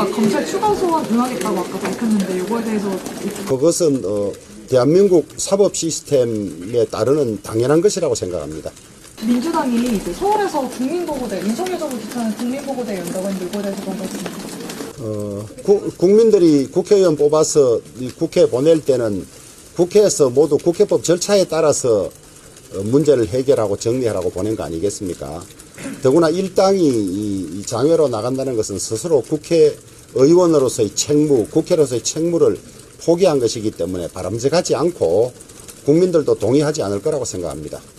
정부가 검찰 추가 소환 응하겠다고 아까 밝혔는데 이거에 대해서 그것은 대한민국 사법 시스템에 따르는 당연한 것이라고 생각합니다. 민주당이 이제 서울에서 국민보고대, 윤석열 정부 주최하는 국민보고대 연다고 했는데 이거에 대해서 뭔가 국민들이 국회의원 뽑아서 이 국회에 보낼 때는 국회에서 모두 국회법 절차에 따라서 문제를 해결하고 정리하라고 보낸 거 아니겠습니까? 더구나 일당이 이 장외로 나간다는 것은 스스로 국회의원으로서의 책무, 국회로서의 책무를 포기한 것이기 때문에 바람직하지 않고 국민들도 동의하지 않을 거라고 생각합니다.